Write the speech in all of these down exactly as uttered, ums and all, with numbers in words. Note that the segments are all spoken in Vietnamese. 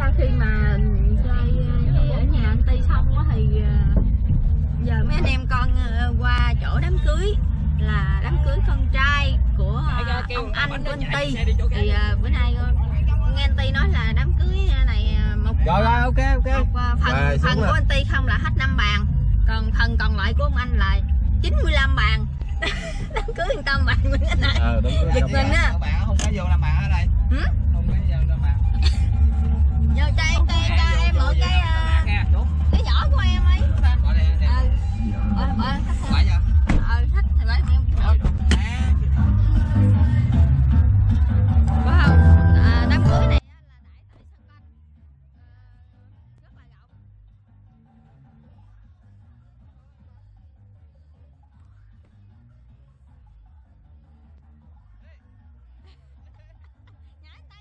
sau khi mà chơi với ở nhà anh Ti xong á thì giờ mấy anh em con qua chỗ đám cưới, là đám cưới con trai của ông anh của anh Ti. Thì bữa nay nghe anh Ti nói là đám cưới này một rồi rồi ok ok một phần phần của anh Ti không là hết năm bàn, còn phần còn lại của ông anh là chín mươi lăm bàn. Đám cưới yên tâm bạn Nguyễn Anh này. Ờ đúng rồi. Giật mình á. Bạn không có vô làm bạn ở đây. Ừ? Không có vô làm bạn. Giờ cho em cho em cho em mượn cái cái giỏ của em đi. Bỏ đây đây. Ờ. Ờ ờ thách. Phải chưa? Ờ thách thì phải em. Có không? À, đám cưới này nhảy tay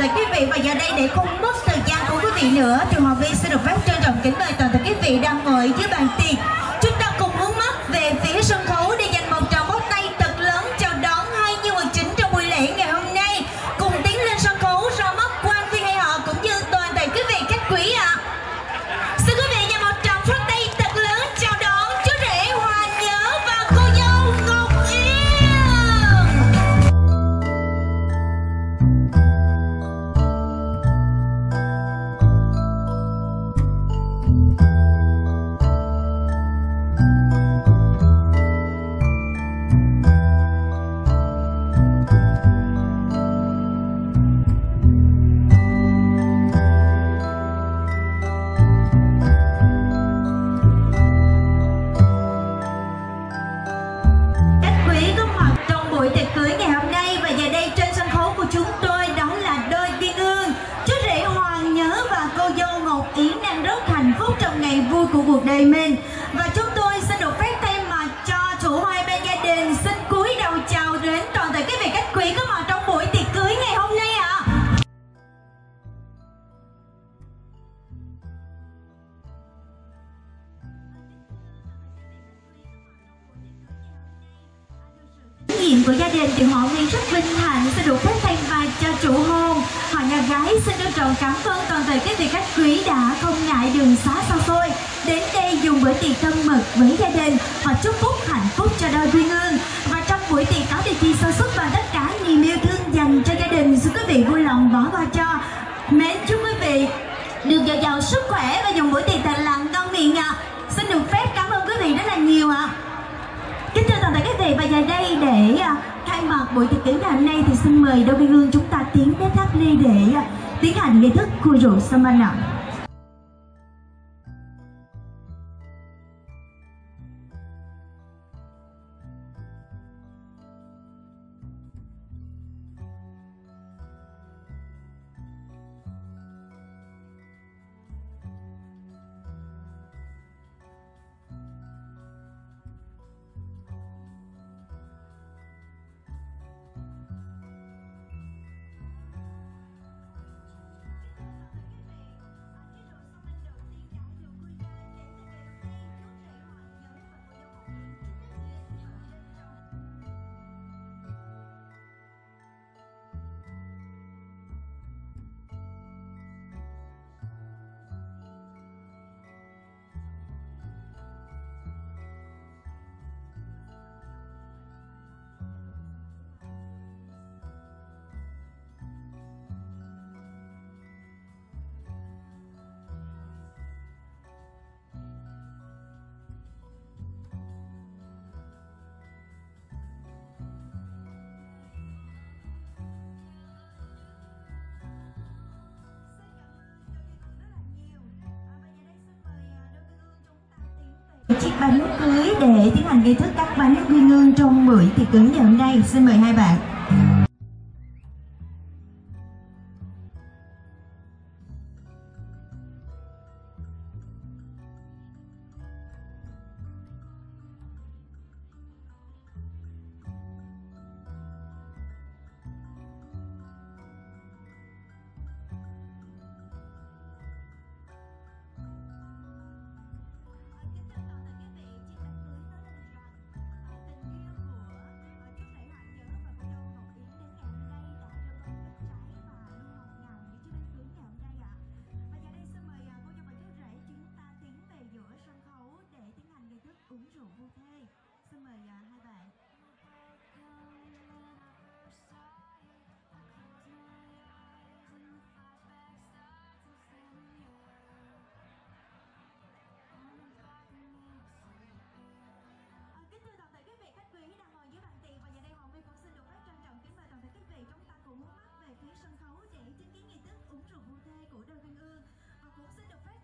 thể quý vị, và giờ đây để không mất thời gian của quý vị nữa thì Hoàng Vi xin được phép trân trọng kính mời toàn thể quý vị đang ngồi dưới bàn tiệc, chúng ta cùng hướng mắt về phía sân khấu để dành một tràng pháo tay thật lớn chào đón hai nhân vật chính trong buổi lễ ngày hôm nay, cùng tiến lên sân khấu ra mắt quan viên hay họ cũng như toàn thể quý vị khách quý ạ. À. Xin quý vị dành một tràng pháo tay thật lớn chào đón chú rể Hòa Nhớ và cô dâu Ngọc Yên. Vui của cuộc đời mình, và chúng tôi xin được phép thay mặt cho chủ hai bên gia đình xin cúi đầu chào đến toàn thể quý vị khách quý có mặt trong buổi tiệc cưới ngày hôm nay ạ. À. Diện của gia đình thì họ Nguyên rất vinh hạnh xin được phép thay mặt cho chủ hôn họ nhà gái xin trân trọng cảm ơn toàn thể quý vị khách quý đã không ngại đường xá xa xôi đến đây dùng bữa tiệc thân mật với gia đình và chúc phúc hạnh phúc cho đôi duyên ương. Và trong buổi tiệc có địa chi sơ xuất và tất cả niềm yêu thương dành cho gia đình, xin quý vị vui lòng bỏ qua cho. Mến chúc quý vị được giàu giàu sức khỏe và dùng bữa tiệc thật là ngon miệng ạ. À. Xin được phép cảm ơn quý vị rất là nhiều ạ. À. Kính thưa toàn thể quý vị, và giờ đây để khai mạc buổi tiệc cưới ngày hôm nay thì xin mời đôi viên hương chúng ta tiến đến tháp ly để tiến hành nghi thức khui rượu sâm anh ạ. Chiếc bánh cưới để tiến hành nghi thức cắt bánh quy ngương trong buổi tiệc cưới ngày hôm nay. Xin mời hai bạn. Uống rượu vô thê. Xin mời uh, hai bạn. Kính thưa toàn thể quý vị khách quý đang ngồi dưới bàn tiệc, và giờ đây Hoàng My cũng xin được phép trân trọng kính mời toàn thể quý vị chúng ta cùng hướng mắt về phía sân khấu để chứng kiến nghi thức uống rượu vô thê của đôi uyên ương, và cũng xin được phép